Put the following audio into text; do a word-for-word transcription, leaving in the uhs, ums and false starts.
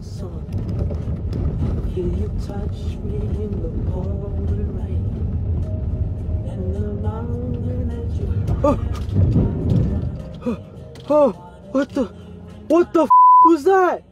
sun. Feel you touch me in the pouring rain, and the mountain that you. Oh, oh, oh, what the, what the f was that?